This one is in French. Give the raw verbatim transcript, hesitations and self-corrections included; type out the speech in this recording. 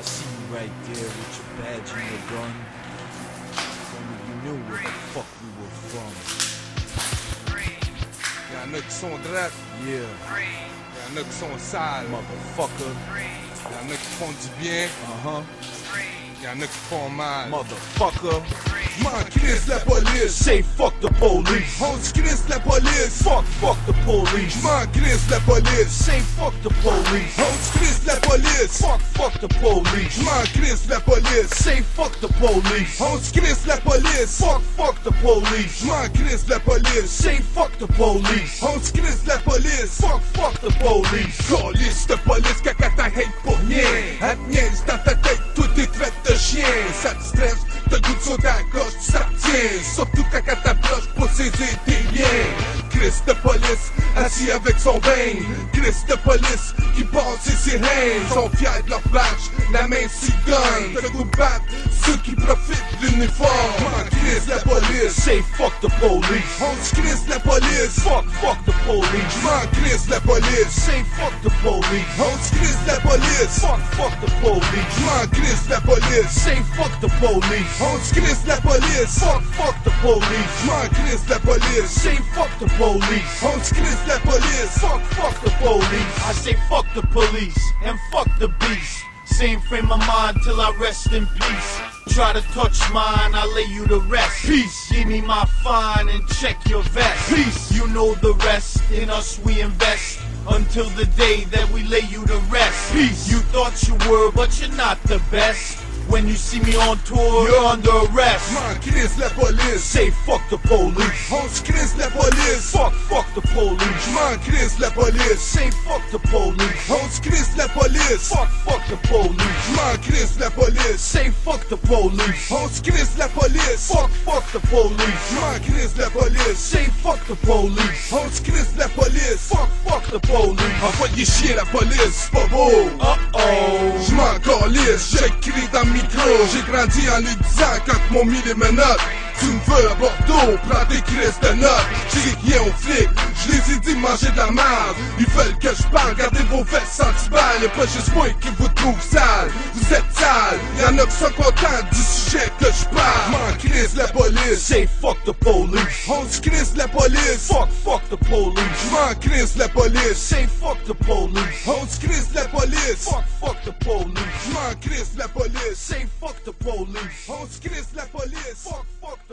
see you right there with your badge and your gun. If only you knew where the fuck we were from. Y'en a qui sont drettes. Yeah. Y'en a qui sont sales. Motherfucker. Y'en a qui font du bien. Uh-huh. Y'en a qui font mal. Motherfucker. J'm'en crisse la police. Say fuck the police. On se crisse la police. Fuck, fuck the police. J'm'en crisse la police. Say fuck the police. On se crisse la police. Fuck, fuck the police. J'm'en crisse la police. Say fuck the police. On se crisse la police. Fuck, fuck the police. J'm'en crisse la police. Say fuck the police. On se crisse la police. Fuck, fuck the police. Police de police, caca ta hate pour rien. Elle te niaise dans ta tête, tout est traite de chien. Ça te stresse, t'as le goût de sauter à gauche, tu s'abstiens. Surtout quand ta t'approche pour saisir tes biens. Chris de police, assis avec son bain. Chris de police, qui passe ses sirènes. Sont fiers de leur badge, la main s'y donne. T'as le goût de battre ceux qui profitent de l'uniforme. Chris la police. Say fuck the police. On se crisse la police. Fuck, fuck the police. J'm'en crisse la police. Say fuck the police. On se crisse la police. Fuck, fuck the police. J'm'en crisse la police. Say fuck the police. On se crisse la police. Fuck, fuck the police. J'm'en crisse la police. Say fuck the police. On se crisse la police. Fuck, fuck the police. I say fuck the police and fuck the beast. Same frame of mind till I rest in peace. Try to touch mine, I lay you to rest. Peace. Give me my fine and check your vest. Peace. You know the rest. In us we invest. Until the day that we lay you to rest. Peace. You thought you were, but you're not the best. When you see me on tour, you're under arrest. J'm'en crisse la police. Say fuck the police. On se crisse la police. Fuck, fuck the police. J'm'en crisse la police. Say fuck the police. On se crisse la police. Fuck, fuck the police. J'm'en crisse la police. Say fuck the police. On se crisse la police. Fuck, fuck the police. J'm'en crisse la police. Say fuck the police. On se crisse la police. Fuck, fuck the police. Envoyez chier la police, c'est pas beau. Uh-oh. J'm'en calisse, j'écris dans le micro. J'ai grandi en lui disant quand m'ont mis les menottes. Tu me veux à Bordeaux, prends tes crises de notes. J'ai rien aux flics, je les ai dit manger de la merde. Ils veulent que je parle, gardez vos vestes sans balles. Y'a pas juste moi qui vous trouve sale, vous êtes sale. Y'en a qui sont contents du sujet que je parle. M'en crise la police. Say fuck the police. On se crise la police. Fuck, fuck the police. J'm'en crise la police. Say fuck the police. On se crise la police. Fuck, fuck the police. J'm'en crise la police. Say fuck the police. On se crise la police. Fuck, fuck